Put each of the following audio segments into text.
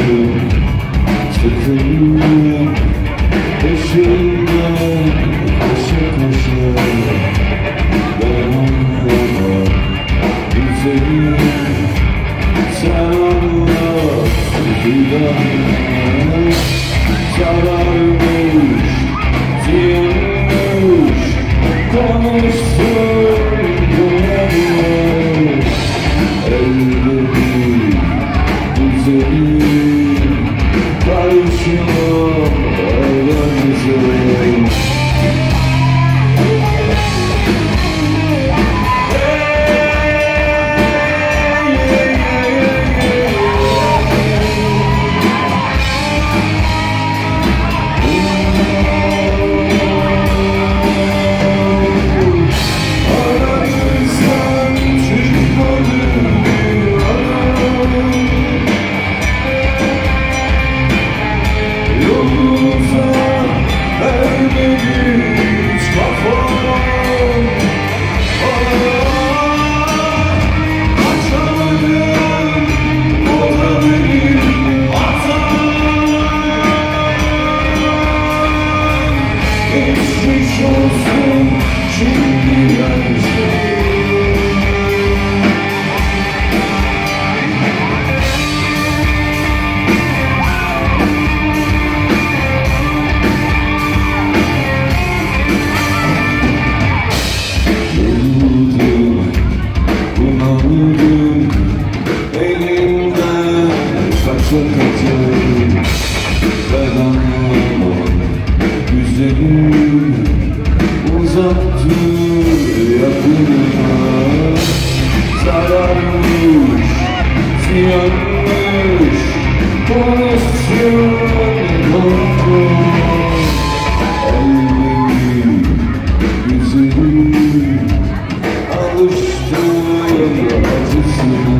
Tıkındım peşinden koşa koşa. Ben anlamam güzelim, sen anla fidanım. Sararmış, ziyanmış, konuşsun duramıyor. Elde bir güzelim, karşıma aramızı. Geçmiş olsun şimdi her şey. Yoruldum, bunaldım, elimden kaça kaça. Ben anlamam güzelim, uzaktı yakınına. Zararmış, ziyanmış, konuşsun konuşsun. Ellerim güzelim, alıştım acısına.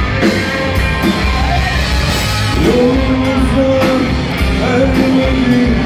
Yolumuza ermeli